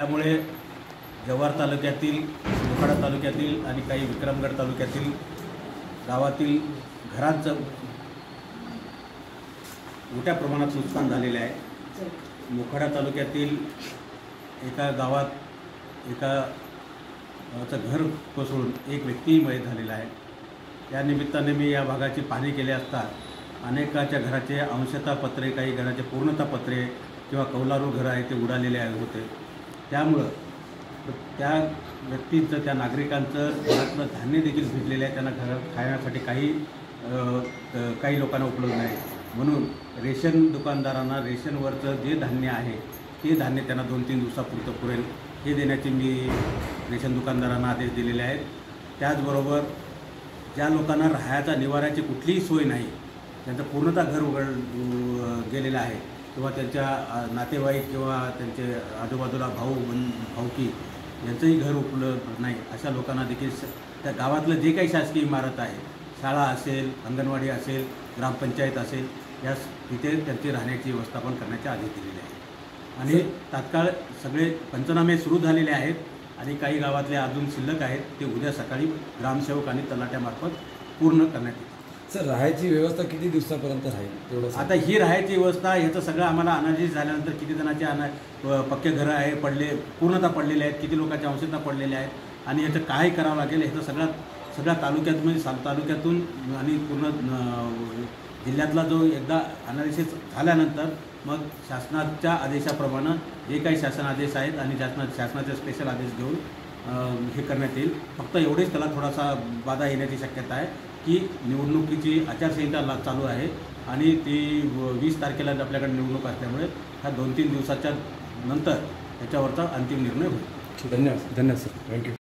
त्यामुळे जव्हार तालुक्यातील, मोखाडा तालुक्यातील आणि काही विक्रमगड तालुक्यातील गावातील घरांचं मोठ्या प्रमाणात नुकसान झालेले आहे। मोखाडा तालुक्यातील एका गावात एकाचं घर कोसळून एक व्यक्ती मयत झालेला आहे। त्या निमित्ताने मी या भागाची पाहणी केली असता अनेकाच्या घराचे अंशतः पत्रे, काही घराचे पूर्णतः पत्रे किंवा कौलारू घरं आहे ते उडालेले होते। त्यामुळं त्या व्यक्तींचं, त्या नागरिकांचं घरातलं धान्य देखील भिजलेलं आहे। त्यांना घरात खाण्यासाठी काही लोकांना उपलब्ध नाही, म्हणून रेशन दुकानदारांना रेशनवरचं जे धान्य आहे ते धान्य त्यांना 2-3 दिवसापुरतं पुरेल हे देण्याचे मी रेशन दुकानदारांना आदेश दिलेले आहेत। त्याचबरोबर ज्या लोकांना राहायचा निवाऱ्याची कुठलीही सोय नाही, त्यांचं पूर्णतः घर गेलेलं आहे किंवा त्यांच्या नातेवाईक किंवा त्यांचे आजूबाजूला भाऊकी यांचंही घर उपलब्ध नाही, अशा लोकांना देखील त्या गावातलं जे काही शासकीय इमारत आहे, शाळा असेल, अंगणवाडी असेल, ग्रामपंचायत असेल, या तिथे त्यांची राहण्याची व्यवस्थापन करण्याचे आदेश दिलेले आहे। आणि तात्काळ सगळे पंचनामे सुरू झालेले आहेत आणि काही गावातले अजून शिल्लक आहेत, ते उद्या सकाळी ग्रामसेवक आणि तलाट्यामार्फत पूर्ण करण्यात येईल। सर, राहायची व्यवस्था किती दिवसापर्यंत राहील तेवढं? आता ही राहायची व्यवस्था, ह्याचं सगळं आम्हाला अनालिसिस झाल्यानंतर किती जणांचे पक्के घरं आहे पूर्णतः पडलेले आहेत, किती लोकांच्या अंशतः पडलेले आहेत आणि ह्याचं काय करावं लागेल ह्याचं सगळ्या तालुक्यातून आणि पूर्ण जिल्ह्यातला जो एकदा अनालिसिस झाल्यानंतर मग शासनाच्या आदेशाप्रमाणे जे काही शासन आदेश आहेत आणि शासनाचे स्पेशल आदेश घेऊन हे करण्यात येईल। फक्त एवढेच त्याला थोडासा बाधा येण्याची शक्यता आहे की निवडणुकीची आचारसंहिता चालू आहे आणि ती 20 तारखेला आपल्याकडे निवडणूक असल्यामुळे ह्या 2-3 दिवसाच्या नंतर त्याच्यावरचा अंतिम निर्णय होईल। धन्यवाद सर, थँक्यू।